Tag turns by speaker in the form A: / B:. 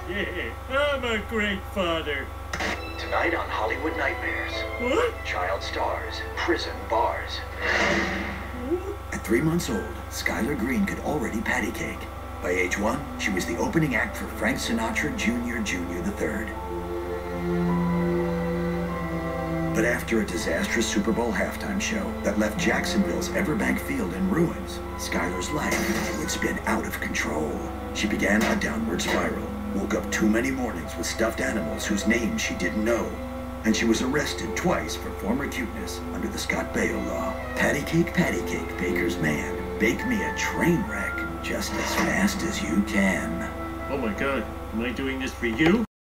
A: Yeah, I'm a great father.
B: Tonight on Hollywood Nightmares.
A: What?
B: Child stars, prison bars.
C: At 3 months old, Skylar Green could already patty cake. By age 1, she was the opening act for Frank Sinatra Jr. III. But after a disastrous Super Bowl halftime show that left Jacksonville's Everbank Field in ruins, Skylar's life would spin out of control. She began a downward spiral, woke up too many mornings with stuffed animals whose names she didn't know, and she was arrested twice for former cuteness under the Scott Baio law. Patty cake, baker's man. Bake me a train wreck just as fast as you can.
A: Oh my god, am I doing this for you?